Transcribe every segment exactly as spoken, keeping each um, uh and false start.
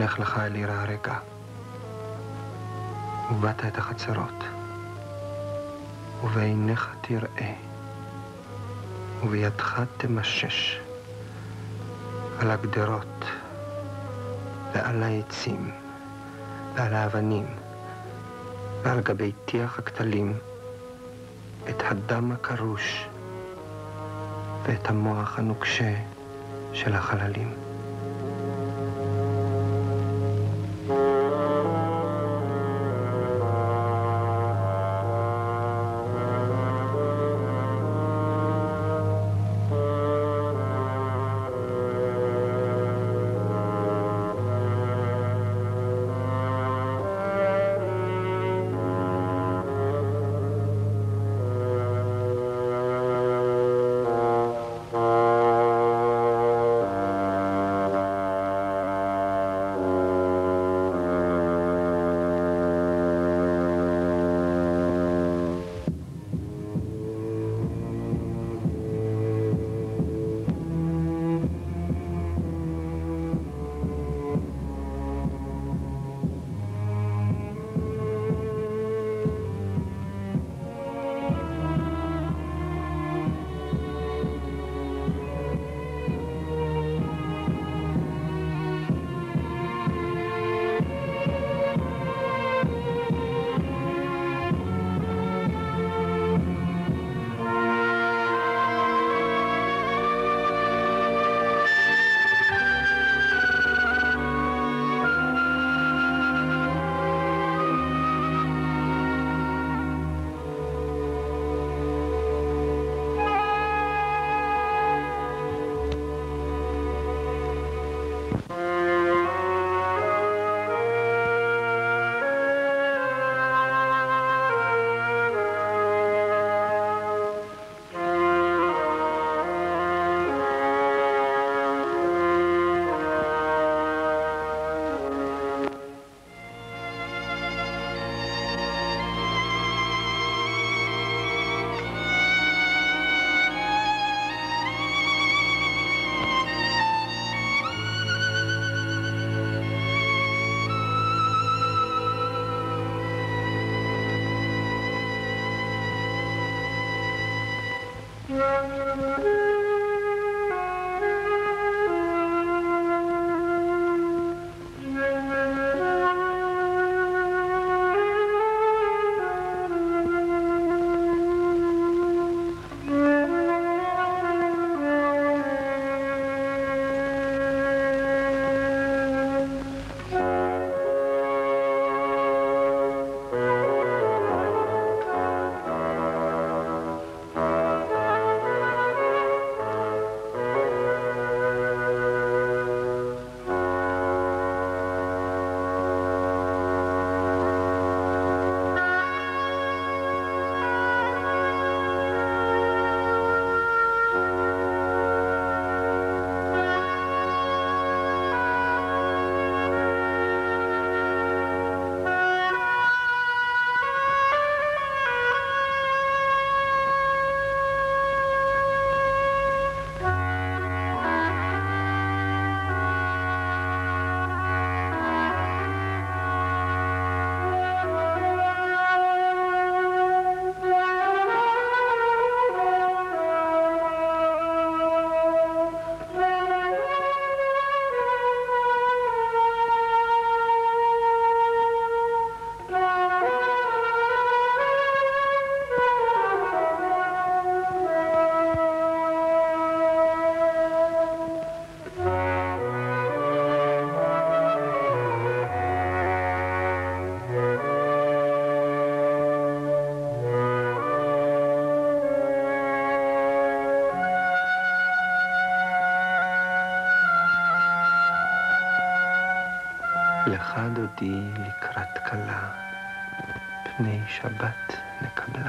לך לך אל עיר הרגע, ובאת את החצרות, ובעיניך תראה, ובידך תמשש, על הגדרות, ועל העצים, ועל האבנים, ועל גבי טיח הכתלים, את הדם הקרוש, ואת המוח הנוקשה של החללים. לך דודי לקראת כלה, פני שבת נקבלה.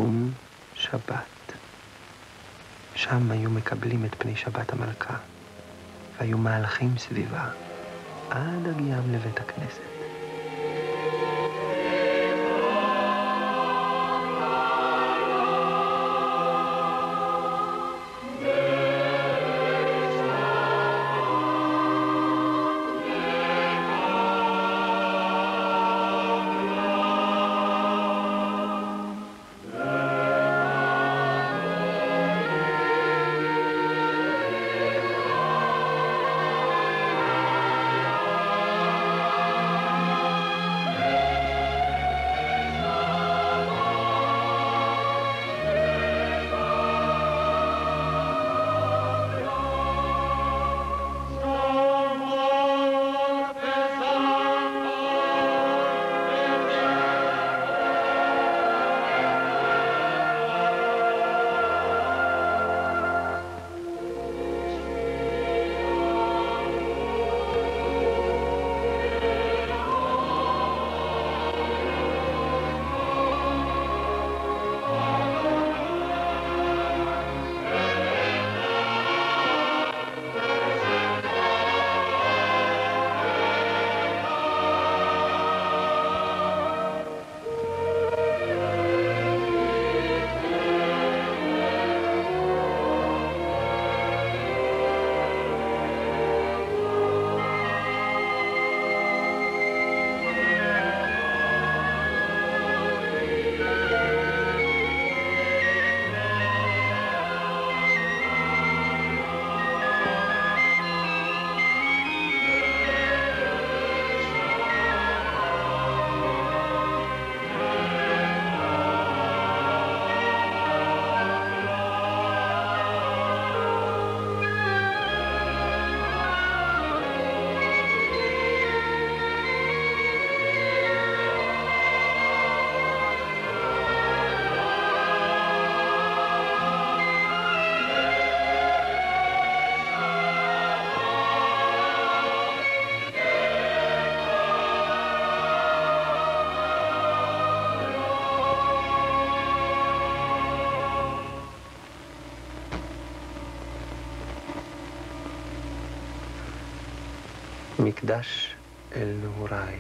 תחום שבת. שם היו מקבלים את פני שבת המלכה, והיו מהלכים סביבה עד הגיעם לבית הכנסת. מקדש אל נעוריי,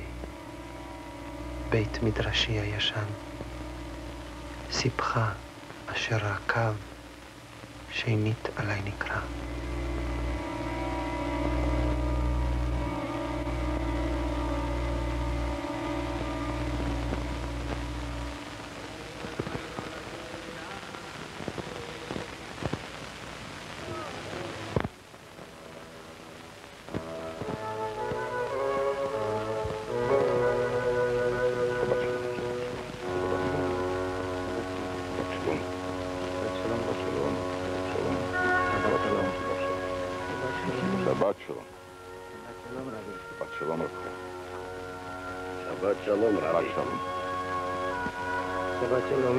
בית מדרשי הישן, סיפחה אשר רקב, שנית עליי נקרא. שבת שלום. שבת שלום רבי. שבת שלום רבי. שבת שלום.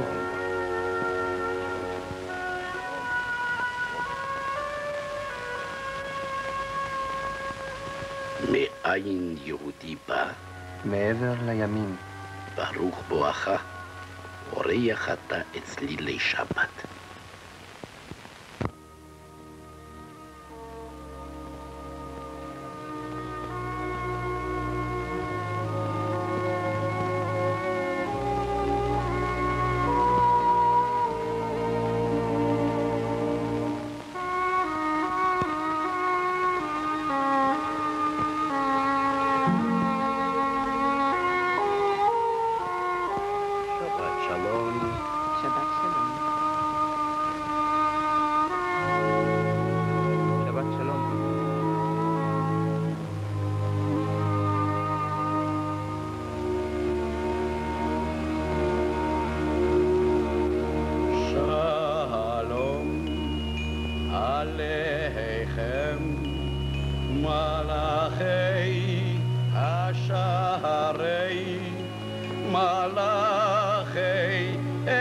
מאין יהודי בא? מעבר לימים. ברוך בואך, אורח אתה אצלי לשבת. מלאכי השערי, מלאכי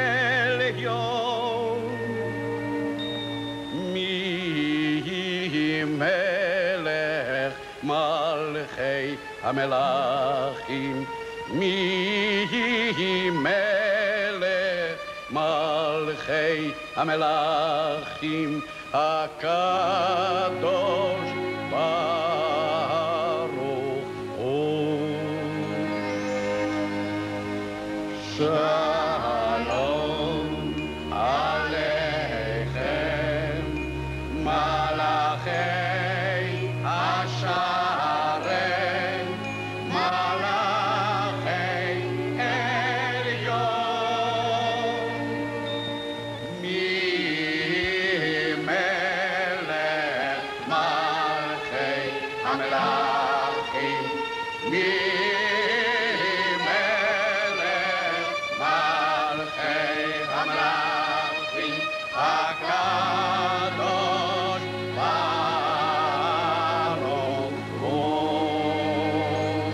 עליון, מי מלך מלכי המלכים, מי מלך מלכי מלכי המלכים הקדוש ברוך הוא. שלום עליכם מלאכי השרת מלאכי עליון ממלך מלכי המלכים ממלך מלכי המלכים הקדוש ברוך הוא.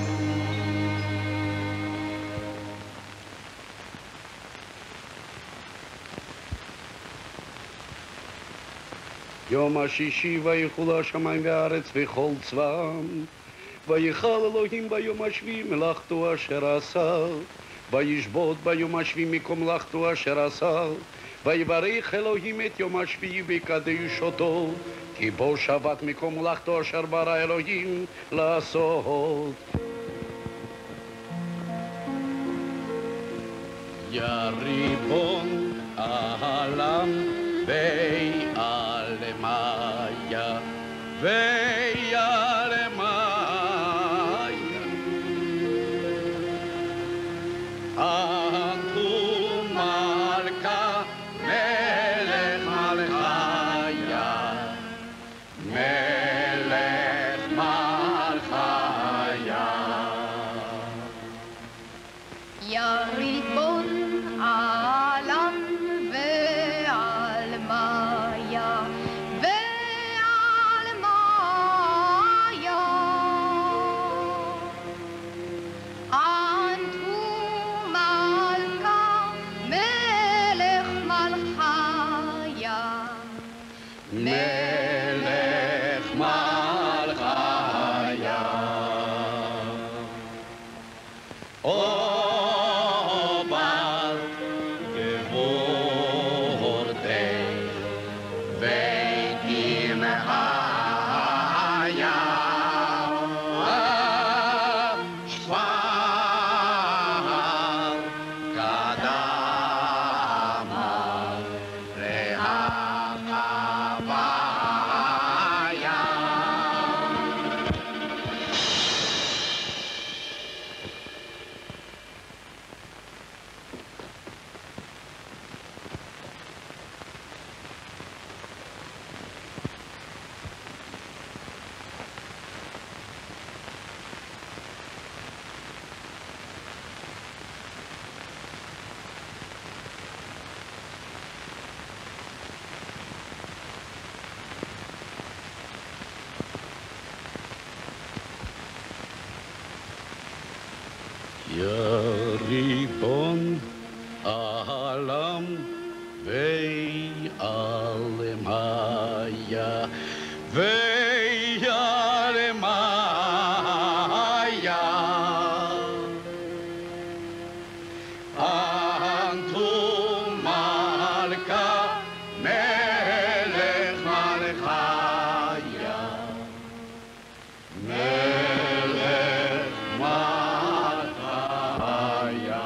יום השישי ויחולו השמיים והארץ וכל צבאם ויכל אלוהים ביום השביעי מלאכתו אשר עשה וישבות ביום השביעי מקום מלאכתו אשר עשה ויברך אלוהים את יום השביעי ויקדש אותו כי בו שבת מקום מלאכתו אשר ברא אלוהים לעשות. יא ריבון העולם ויעלמיה ויעלמיה אנתו מלכה מלך מלכיה מלך מלכיה. יא ריבון העולם ועל מאיה ועל מאיה אנתו מלכה מלך מלכיה מלך מלכיה. או בת גבורתך ותמהיה שפר קדמה להחוויה. יא ריבון העולם ויעלמיה ויעלמיה אנתו מלכה מלך מלכיה מלך מלכיה.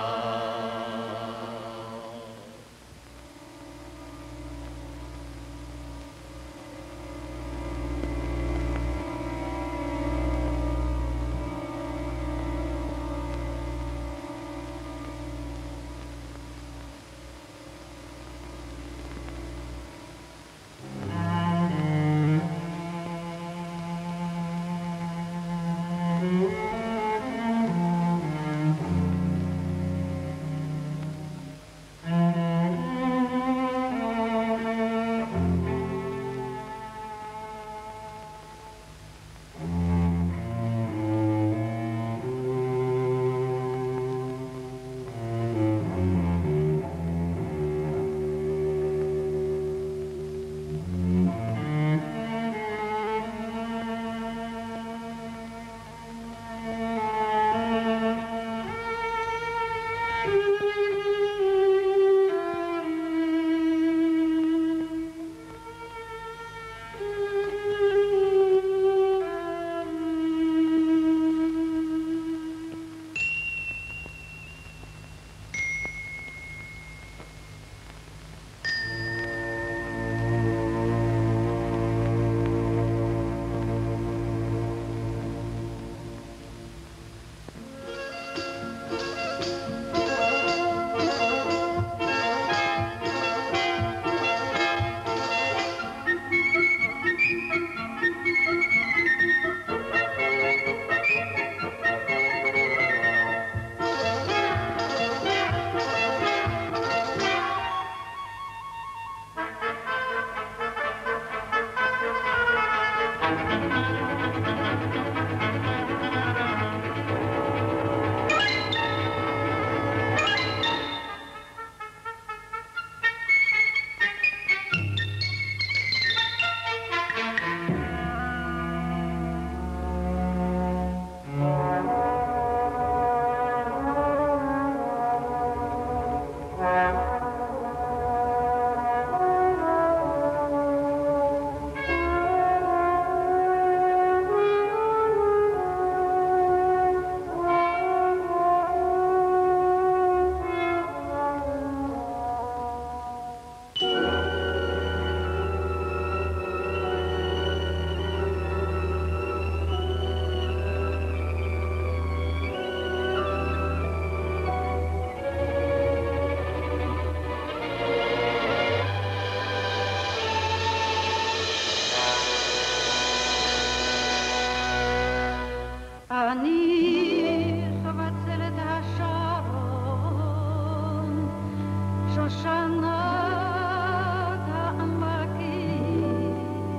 כשושנת העמקים,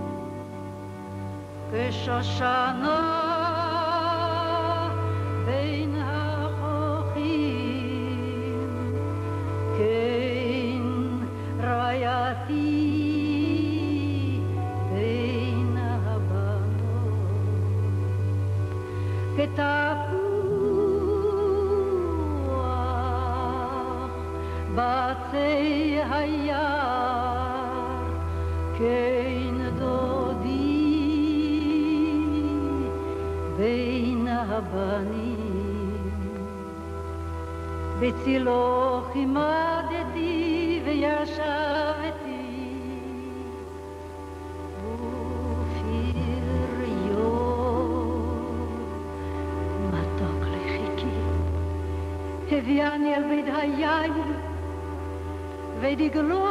כשושנה בין החוכים, כן רעייתי בין הבנות, כתפוח בעצי היער, כן דודי בין הבנים, בצילו חימדתי וישבתי, ופריו מתוק לחיכי, הביאני אל בית היין ודגלו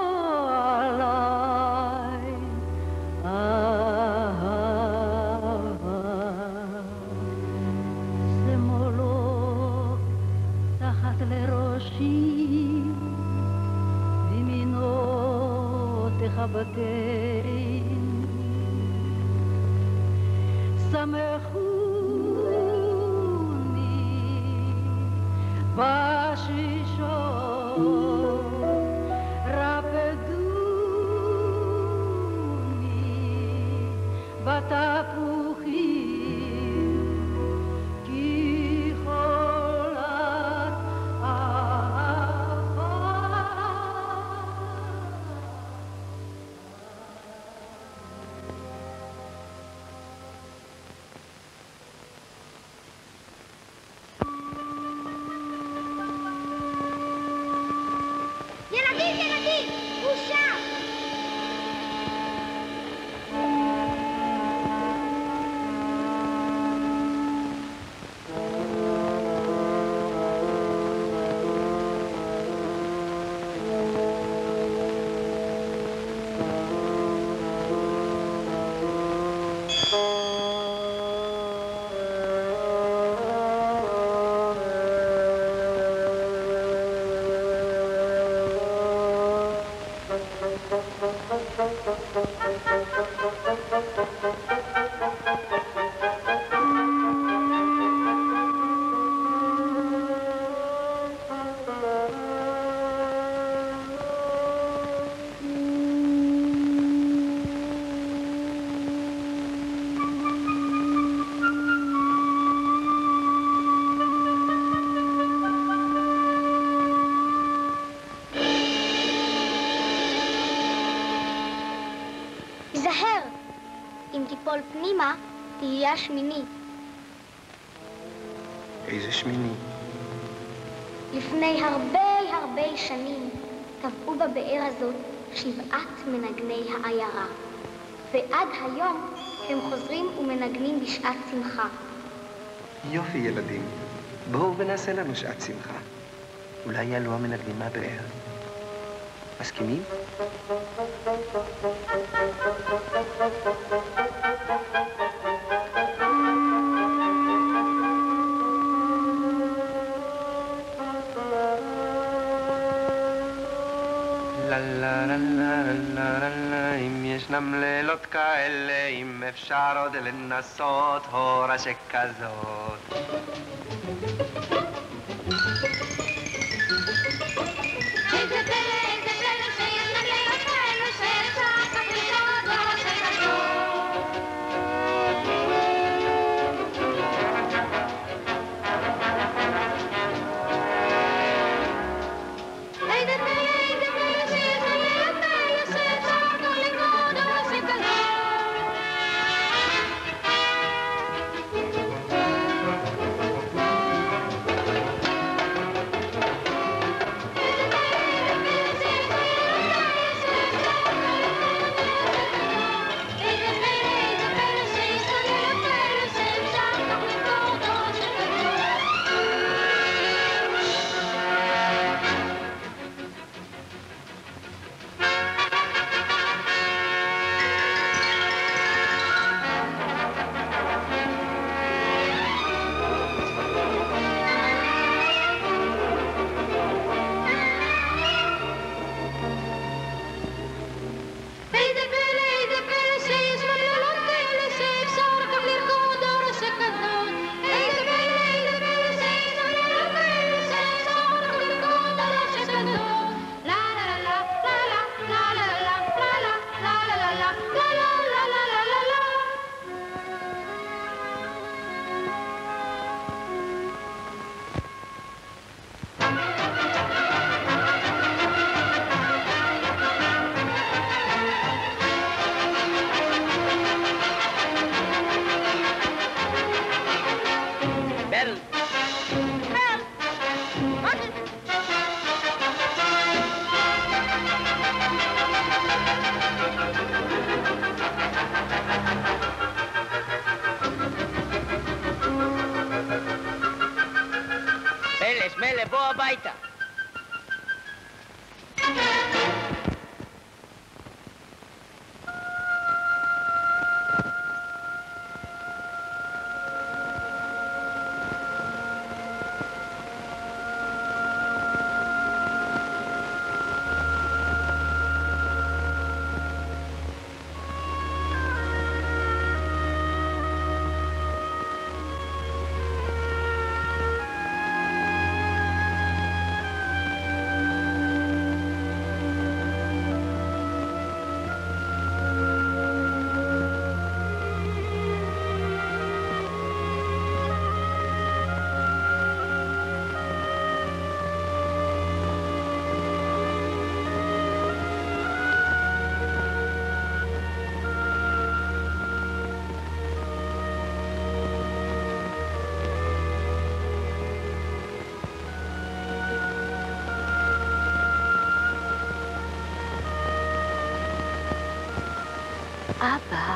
עליי אהבה, שמאלו תחת לראשי וימינו תחבקני, שמחוני בשישון, רפדוני בתפוחים, כי חולת אהבה. ילדים, ילדים, הוא שם! זהר, אם תיפול פנימה, תהיה שמיני. איזה שמיני? לפני הרבה הרבה שנים טבעו בבאר הזאת שבעת מנגני העיירה, ועד היום הם חוזרים ומנגנים בשעת שמחה. יופי ילדים, בואו ונעשה לנו שעת שמחה. אולי יעלו המנגנים מהבאר. מסכימים? לה לה לה לה לה לה לה, אם ישנם לילות כאלה, אם אפשר עוד לנסות הורה שכזאת. איזה פלא, איזה פלא שישנם לילות כאלו שאפשר כך לראות הורה שכזאת. איזה פלא, איזה פלא שישנם לילות כאלו שאפשר כך לראות הורה שכזאת. אבא,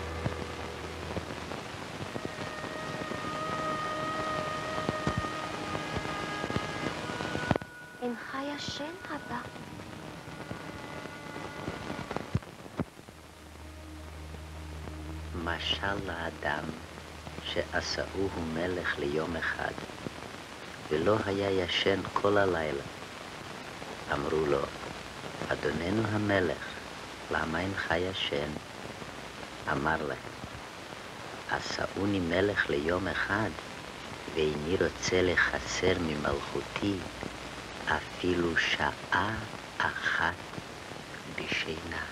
אינך ישן, אבא. משל לאדם שעשאוהו מלך ליום אחד, ולא היה ישן כל הלילה. אמרו לו, אדוננו המלך, למה אינך ישן? אמר להם, עשאוני מלך ליום אחד, ואיני רוצה לחסר ממלכותי אפילו שעה אחת בשינה.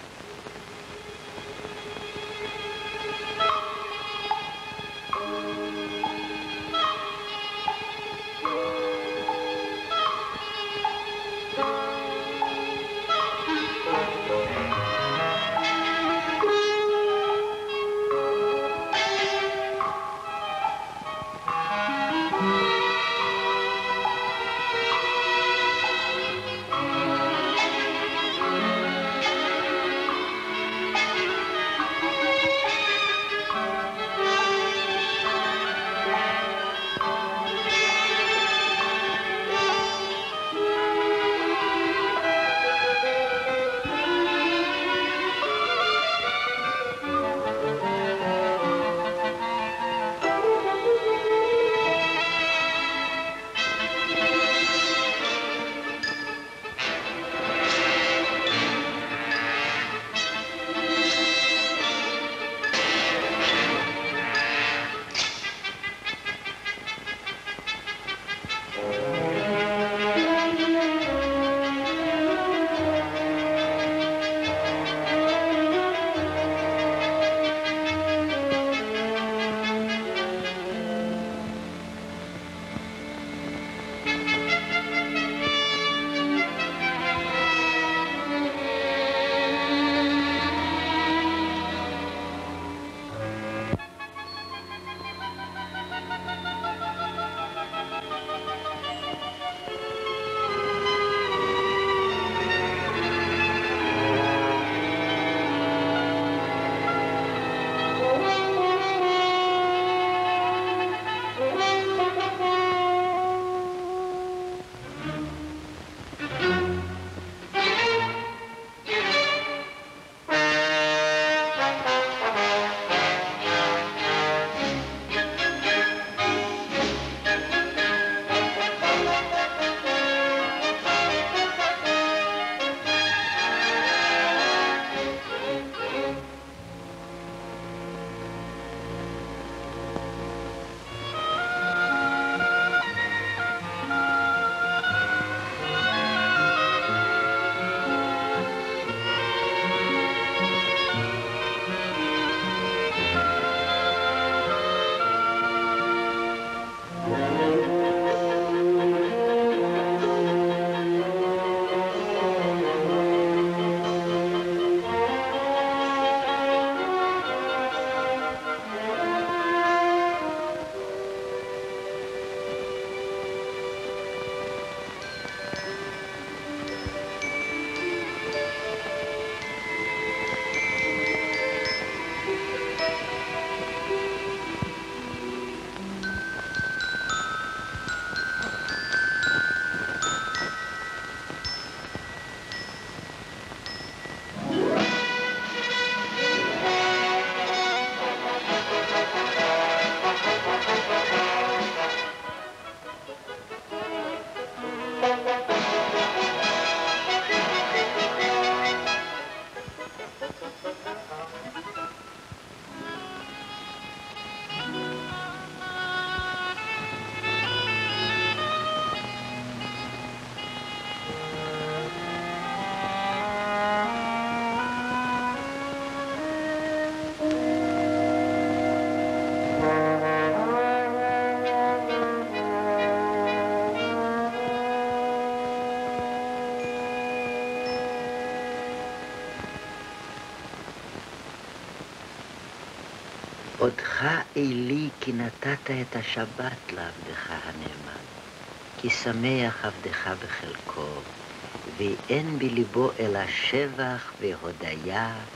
אותך אלי כי נתת את השבת לעבדך הנאמן, כי שמח עבדך בחלקו, ואין בליבו אלא שבח והודיה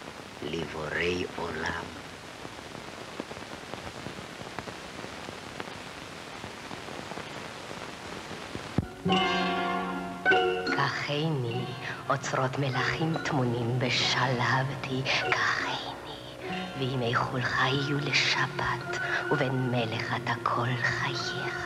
לבורי עולם. כחני, אוצרות מלכים טמונים בשלהבתי, כחני, וימי חולך יהיו לשבת, ובן מלך אתה כל חייך.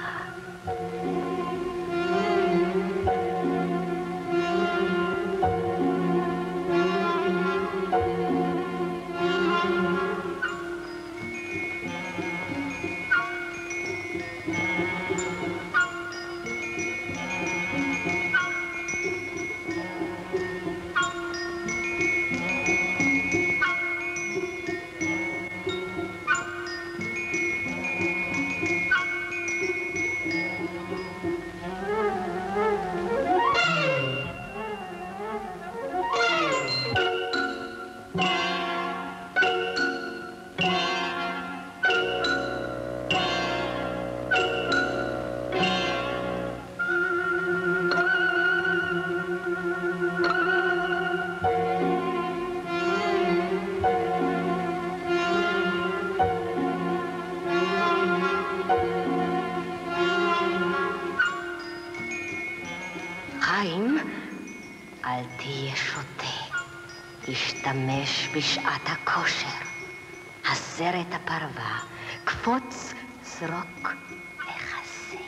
חיים, אל תהיה שוטה, תשתמש בשעת הכושר. הסר את הפרווה, קפוץ, זרוק, מחסה.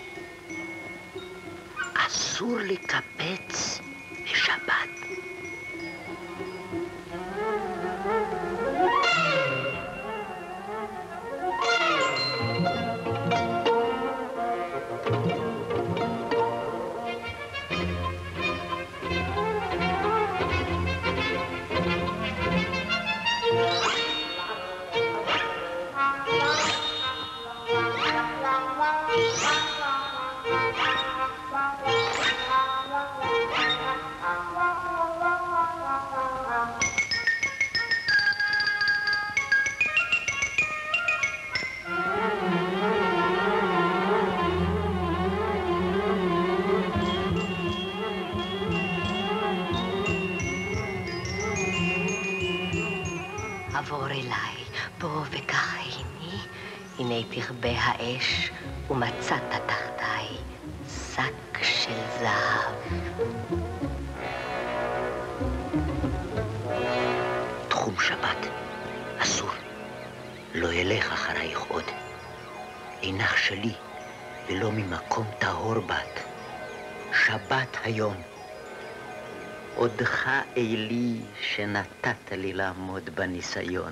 אסור לקפץ בשבת. עבור אליי, בוא וקחני, הנה תכבה האש, ומצאת תחתיי שק של זהב. תחום שבת, אסור. לא ילך אחרייך עוד. אינך שלי, ולא ממקום טהור בת. שבת היום. עודך אלי שנתת לי לעמוד בניסיון.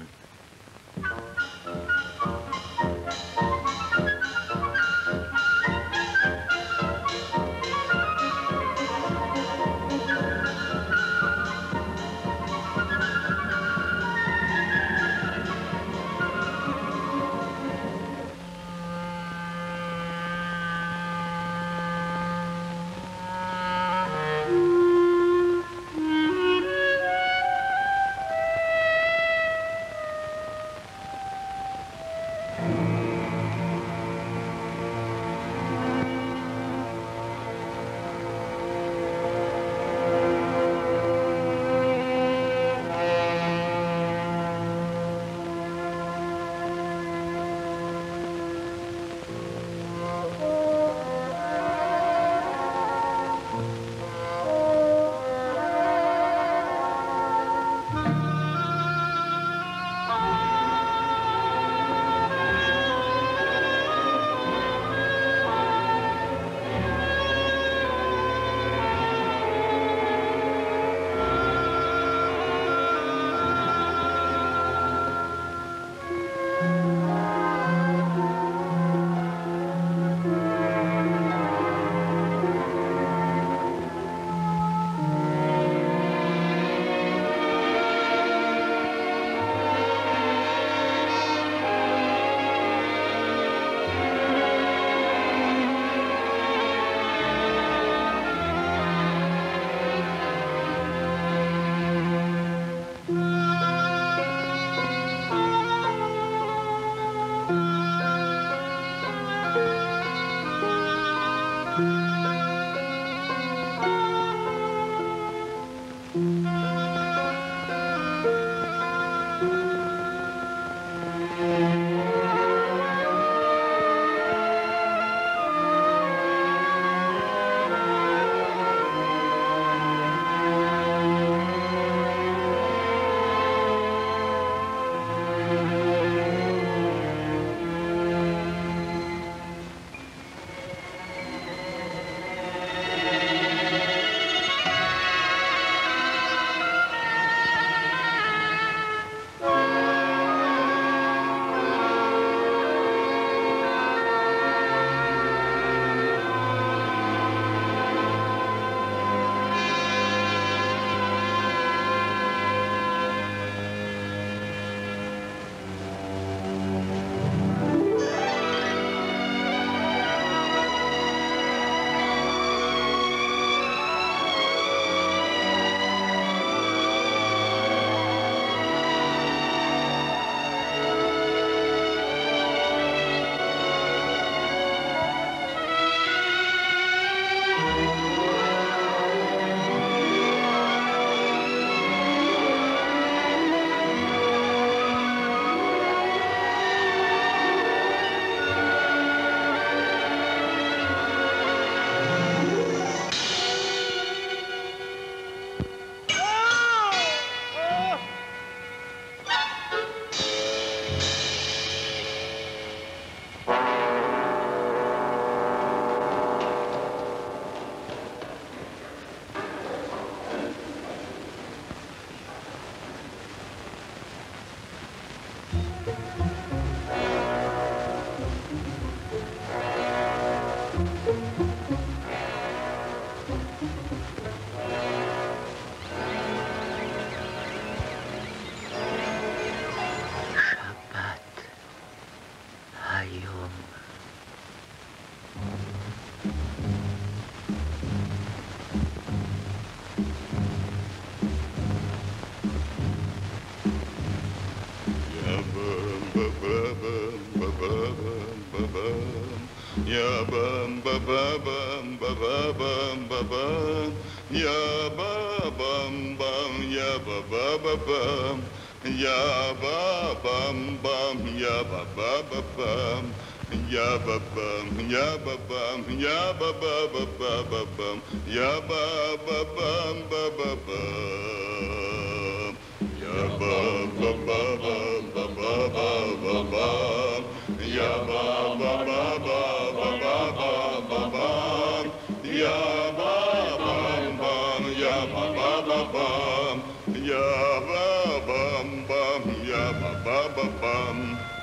ya bam ba ba bam ba ba bam ba bam, ya ba bam bam, ya ba ba ba bam, ya ba bam bam, ya ba ba ba bam. Ya ba bam, ya ba bam, ya ba ba ba ba ba bam, ya ba ba bam ba ba bam, ya ba ba ba bam ba ba ba ba bam, ya ba ba ba ba ba ba ba ba bam, ya ba bam bam, ya ba ba ba bam, ya ba bam bam, ya ba ba ba bam.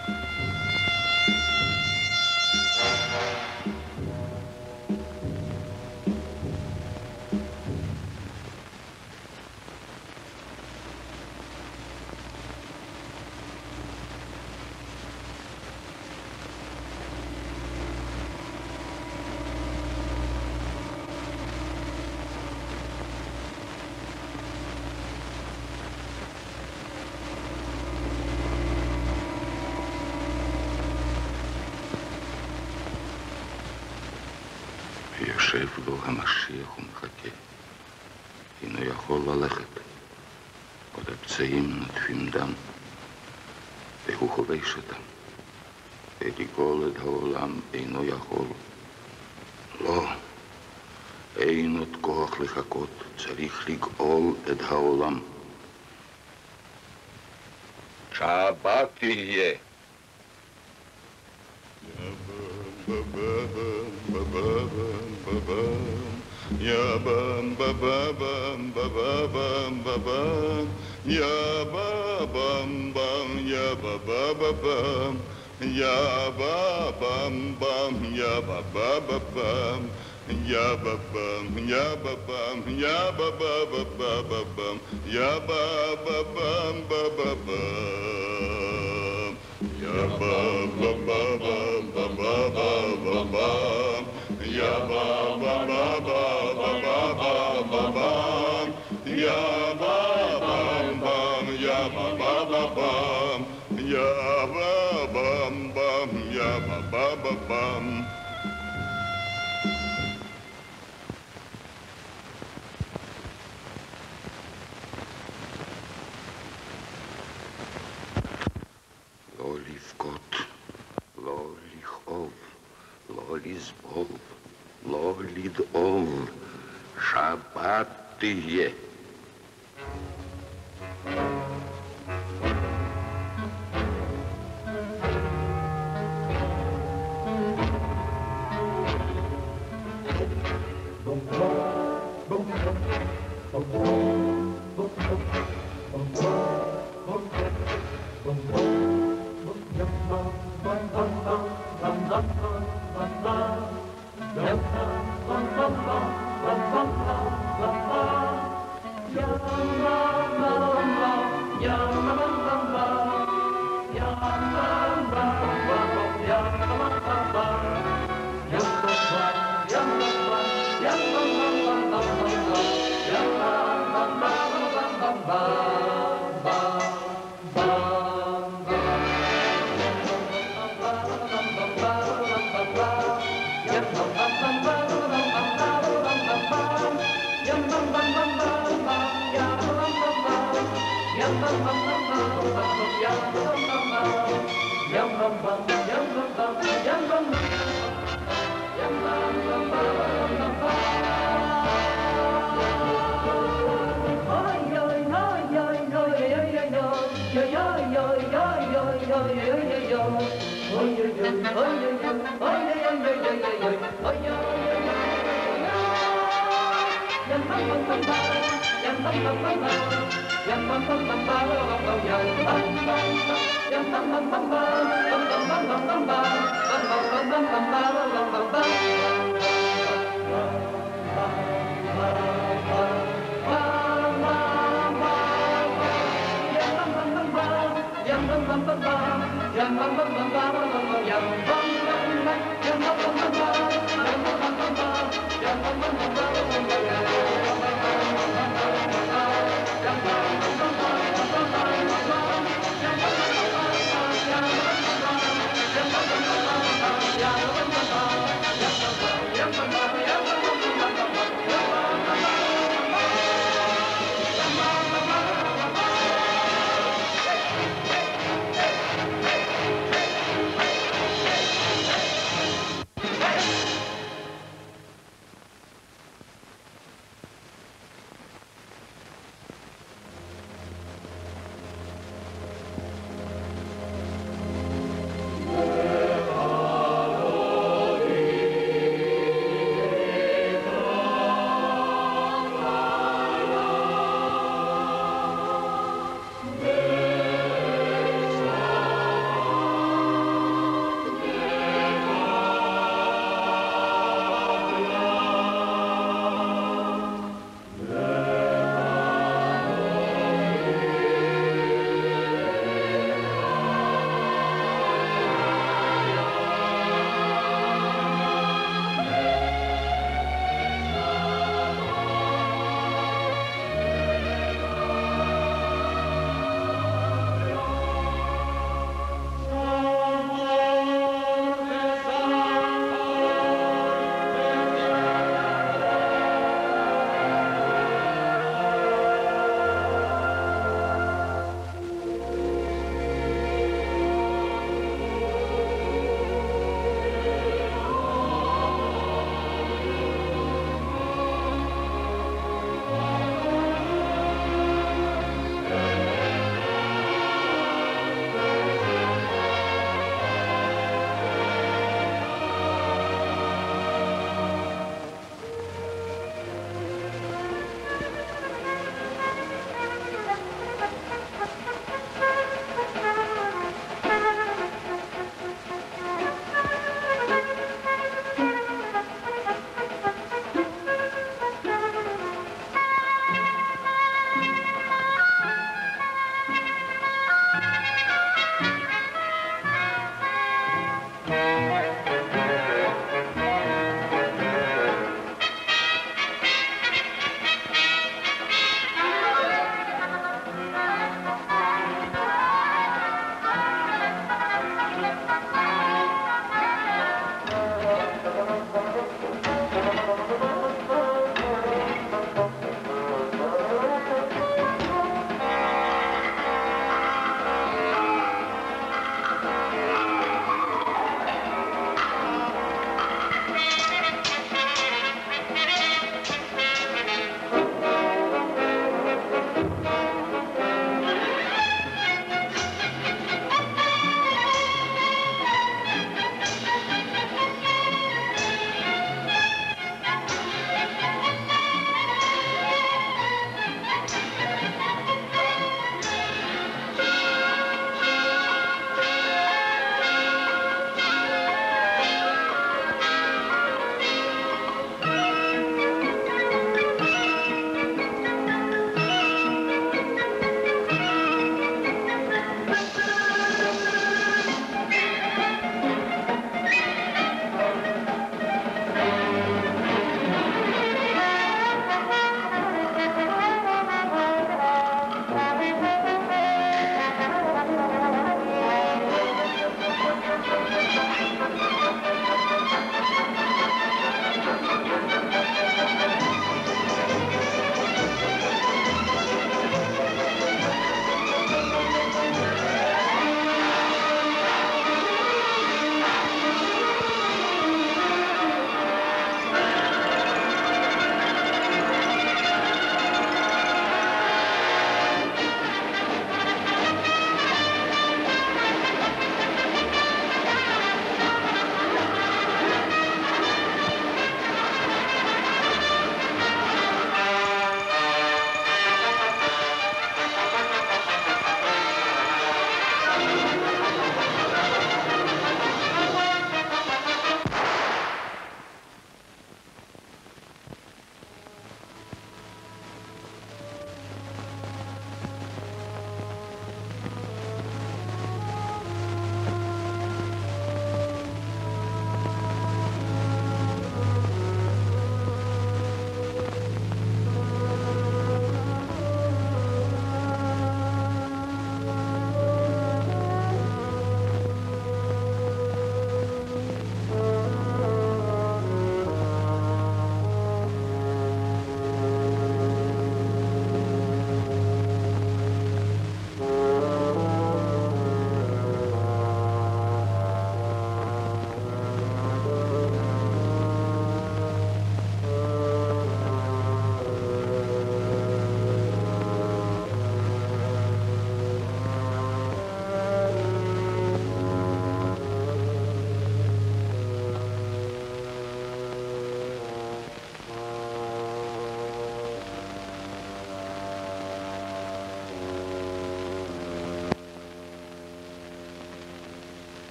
יושב לו המשיח ומחכה. אינו יכול ללכת. עוד הפצעים נוטפים דם, והוא חובש אותם. ולגאול את העולם אינו יכול. לא, אין עוד כוח לחכות, צריך לגאול את העולם. שבת תהיה. Ya bam ba ba bam ba ba bam ba bam, ya ba bam bam, ya ba ba ba bam, ya ba bam bam, ya ba ba ba bam, ya ba bam, ya ba bam, ya ba ba ba ba ba bam, ya ba ba bam ba ba bam, ya ba ba ba bam ba ba ba ba bam. Ya ba ba ba ba ba ba ba ba bam, ya ba bam bam, ya ba ba ba bam, ya ba bam bam, ya ba ba ba bam. לא לבכות, לא לכאוב, לא לסבול. לא לדאוב, שבת תהיה. Yeah.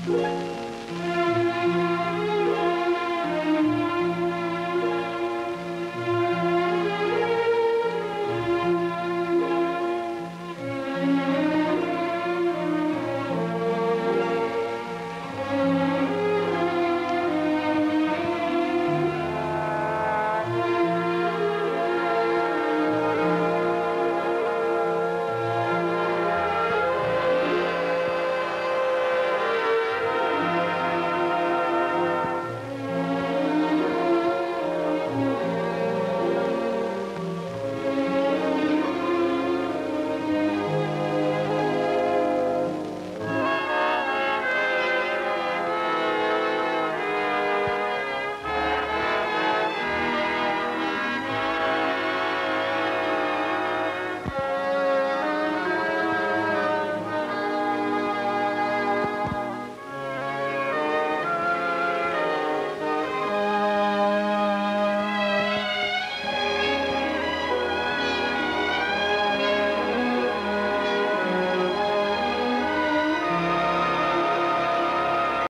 Thank you.